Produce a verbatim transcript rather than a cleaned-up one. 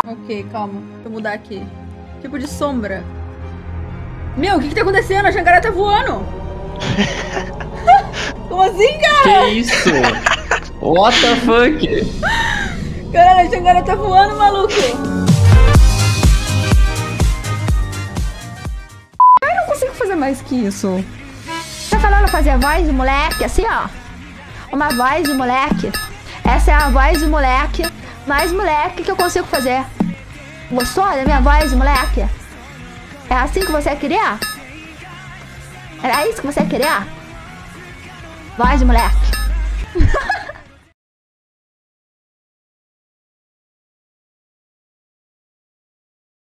Ok, calma. Deixa eu mudar aqui. Tipo de sombra. Meu, o que que tá acontecendo? A Jangara tá voando. Como assim, cara? Que isso? What the fuck? Caralho, a Jangara tá voando, maluco. Eu não consigo fazer mais que isso. Tá falando fazer a voz de moleque, assim, ó. Uma voz de moleque. Essa é a voz de moleque mais moleque que eu consigo fazer. Gostou da minha voz de moleque? É assim que você queria? Era isso que você queria? Voz de moleque.